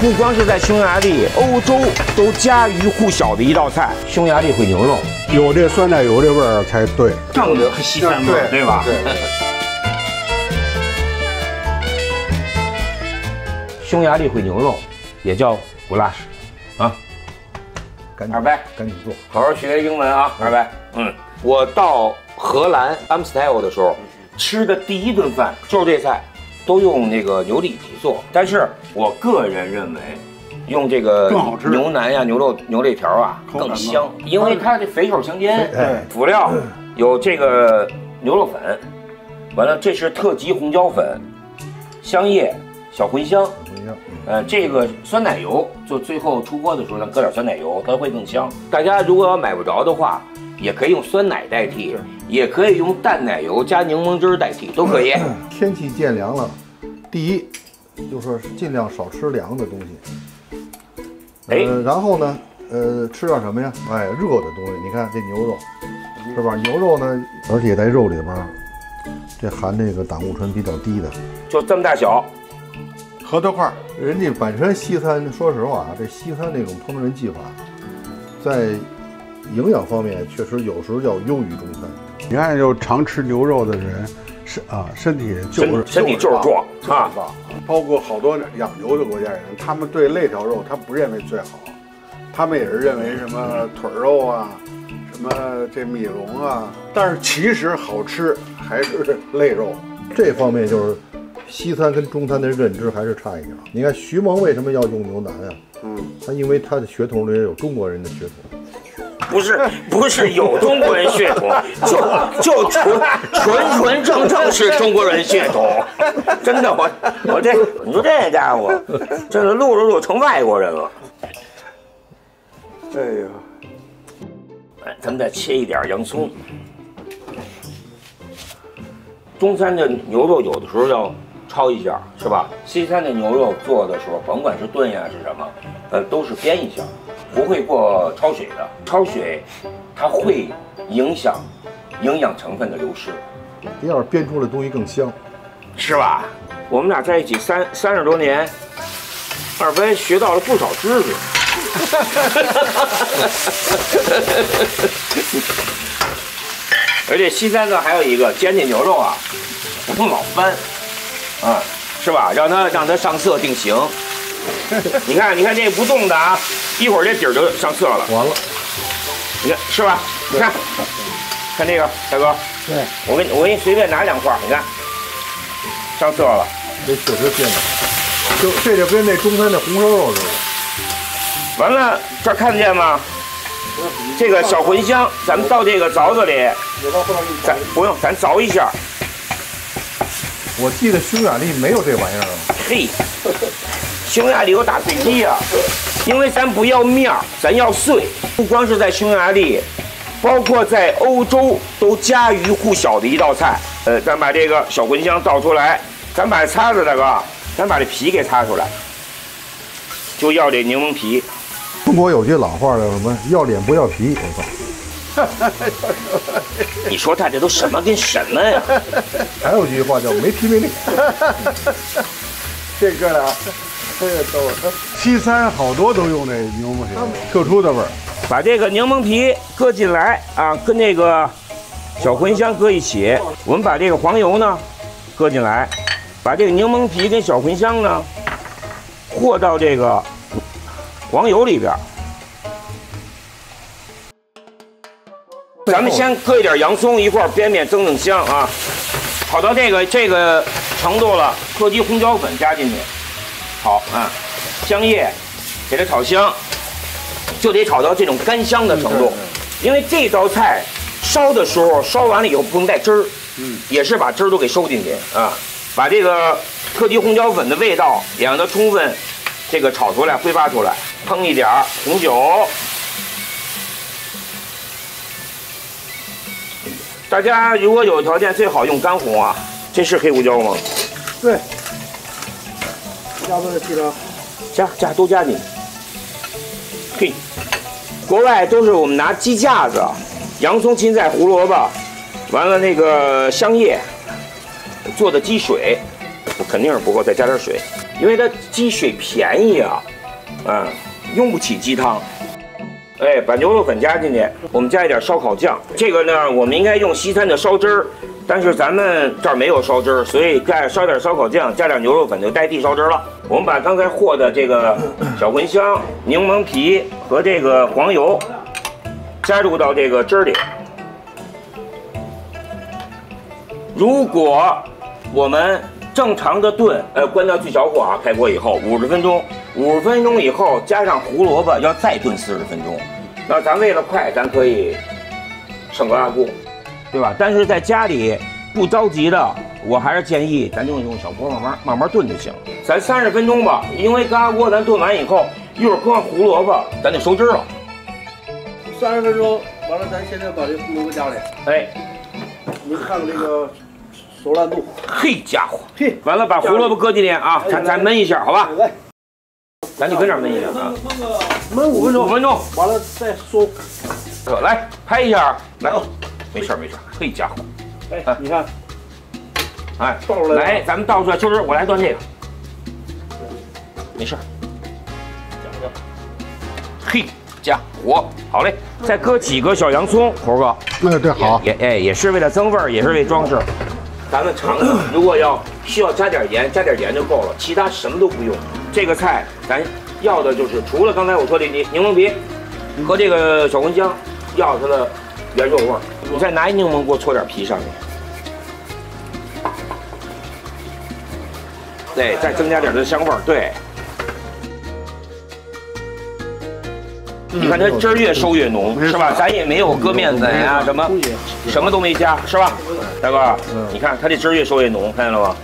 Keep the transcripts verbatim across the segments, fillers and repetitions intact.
不光是在匈牙利，欧洲都家喻户晓的一道菜——匈牙利烩牛肉， 有这酸奶油这味儿才对， 正的西餐味儿，对吧？ 对。 匈牙利烩牛肉也叫古拉什，啊， 赶紧二伯赶紧做， 好好学英文啊，二伯。嗯，我到荷兰阿姆斯特丹的时候，吃的第一顿饭就是这菜。 都用那个牛里脊做，但是我个人认为，用这个更好吃牛腩呀、牛肉、牛肋条啊更香，因为它这肥瘦相间。 哎， 辅料有这个牛肉粉，完了这是特级红椒粉、香叶、小茴香，呃，这个酸奶油，就最后出锅的时候咱搁点酸奶油，它会更香。大家如果要买不着的话，也可以用酸奶代替，也可以用淡奶油加柠檬汁代替，都可以。 天气渐凉了，第一就说是尽量少吃凉的东西。 哎， 呃，然后呢，呃，吃点什么呀？哎，热的东西。你看这牛肉，是吧？牛肉呢，而且在肉里边，这含这个胆固醇比较低的， 就这么大小。 核桃块，人家本身西餐，说实话啊，这西餐这种烹饪技法，在营养方面确实有时候要优于中餐。 你看，就常吃牛肉的人，是啊，身体就是身体就是壮啊。 包括好多养牛的国家人，他们对肋条肉他不认为最好，他们也是认为什么腿肉啊，什么这米龙啊，但是其实好吃还是肋肉。 这方面就是西餐跟中餐的认知还是差一点。你看徐萌为什么要用牛腩啊？嗯，他因为他的血统里有中国人的血统。 不是不是有中国人血统，就就纯纯纯正正是中国人血统，真的我我这你说这家伙，这个录着录成外国人了。 哎呀， 哎，咱们再切一点洋葱。中餐的牛肉有的时候要焯一下，是吧？西餐的牛肉做的时候，甭管是炖呀是什么，呃，都是煸一下。 不会过焯水的，焯水它会影响营养成分的流失。 第二，煸出来的东西更香， 是吧？我们俩在一起三三十多年，二伯学到了不少知识。而且西餐呢还有一个煎这牛肉啊，不用老翻，啊，是吧？让它让它上色定型。你看，你看这不动的啊。 一会儿这底儿就上色了， 完了， 你看是吧？你看，看这个大哥，对我给你，我给你随便拿两块，你看，上色了。 这确实变的，就这就跟那中餐的红烧肉似的。 完了，这儿看得见吗？这个小茴香，咱们到这个凿子里，咱不用，咱凿一下。 我记得匈牙利没有这玩意儿啊。 嘿，匈牙利有打碎机啊。 因为咱不要面儿，咱要碎。不光是在匈牙利，包括在欧洲都家喻户晓的一道菜。呃，咱把这个小茴香倒出来，咱把擦子大哥，咱把这皮给擦出来，就要这柠檬皮。 中国有句老话叫什么？要脸不要皮。我操！ 你说他这都什么跟什么呀？ 还有句话叫没皮没脸。 这哥俩。 这个逗了，西餐好多都用那牛檬皮，特殊的味儿。 把这个柠檬皮搁进来啊，跟那个小茴香搁一起。我们把这个黄油呢搁进来，把这个柠檬皮跟小茴香呢和到这个黄油里边。咱们先搁一点洋葱一块儿煸煸，增增香啊。炒到这个这个程度了，特级红椒粉加进去。 好啊，香叶给它炒香，就得炒到这种干香的程度。因为这道菜烧的时候，烧完了以后不能带汁儿，嗯，也是把汁儿都给收进去啊。把这个特级红椒粉的味道也让它充分这个炒出来、挥发出来。烹一点红酒，大家如果有条件，最好用干红啊。这是黑胡椒吗？ 对。 加不加了？ 加加都加进去。嘿，国外都是我们拿鸡架子、洋葱、芹菜、胡萝卜，完了那个香叶做的鸡水，肯定是不够，再加点水，因为它鸡水便宜啊。 啊，用不起鸡汤。哎，把牛肉粉加进去，我们加一点烧烤酱。这个呢，我们应该用西餐的烧汁儿，但是咱们这儿没有烧汁儿，所以再烧点烧烤酱，加点牛肉粉就代替烧汁了。我们把刚才和的这个小茴香、柠檬皮和这个黄油加入到这个汁儿里。如果我们正常的炖，呃，关到最小火啊，开锅以后五十分钟，五十分钟以后加上胡萝卜，要再炖四十分钟。那咱为了快，咱可以省个大锅，对吧？但是在家里不着急的，我还是建议咱就用小锅慢慢慢慢炖就行。咱三十分钟吧，因为高压锅咱炖完以后，一会儿搁上胡萝卜，咱就收汁了。 三十分钟完了，咱现在把这胡萝卜加里。 哎， 您看看这个熟烂度。 嘿家伙， 嘿， 完了把胡萝卜搁进去啊，咱咱焖一下，好吧？ 来， 咱就跟这儿焖一下啊， 焖五分钟， 五分钟， 完了再收。 可来拍一下，来，没事没事，嘿家伙， 哎，你看， 哎， 倒出来， 来，咱们倒出来，秋实，我来端这个，没事，嘿家伙，好嘞，再搁几个小洋葱，猴哥， 哎，对，好， 也哎也是为了增味儿，也是为装饰。咱们尝尝，如果要需要加点盐，加点盐就够了，其他什么都不用。这个菜咱要的就是除了刚才我说的柠柠檬皮和这个小茴香，要它的原肉味儿。你再拿一柠檬给我搓点皮上去，对，再增加点的香味儿，对。你看它汁儿越收越浓，是吧？咱也没有搁面粉呀，什么什么都没加，是吧，大哥？你看它这汁儿越收越浓，看见了吗？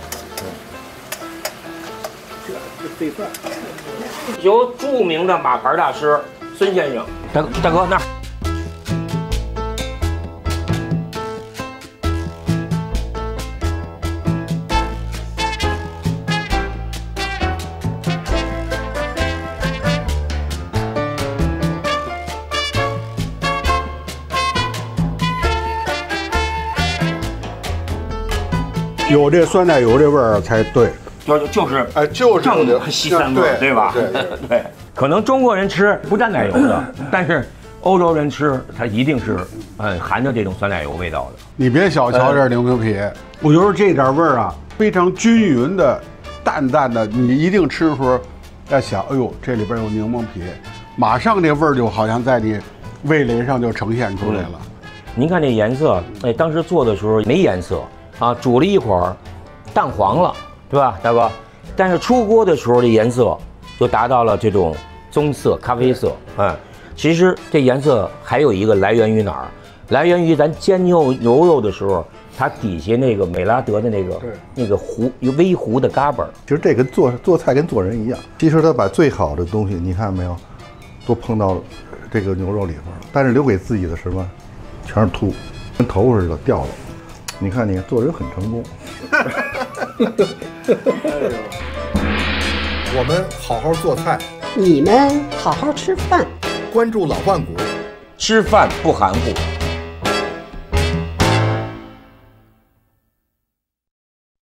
这这备饭。 由著名的马牌大师孙先生，大哥大哥那儿。 有这酸奶油这味儿才对。 就就是哎，就是正西餐味儿，对吧？ 对对对，可能中国人吃不蘸奶油的，但是欧洲人吃它一定是嗯含着这种酸奶油味道的。 你别小瞧这柠檬皮，我觉得这点味儿啊，非常均匀的、淡淡的，你一定吃的时候要想，哎呦，这里边有柠檬皮，马上这味儿就好像在你味蕾上就呈现出来了。 嗯、您看这颜色，哎，当时做的时候没颜色啊，煮了一会儿，淡黄了。对吧，大哥？但是出锅的时候的颜色就达到了这种棕色、咖啡色。嗯，其实这颜色还有一个来源于哪儿？来源于咱煎牛牛肉的时候，它底下那个美拉德的那个那个糊微糊的嘎巴。 其实这跟做做菜跟做人一样，其实他把最好的东西，你看没有，都碰到这个牛肉里边了，但是留给自己的什么，全是秃，跟头似的掉了。你看你做人很成功。 我们好好做菜， 你们好好吃饭， 关注老万国， 吃饭不含糊。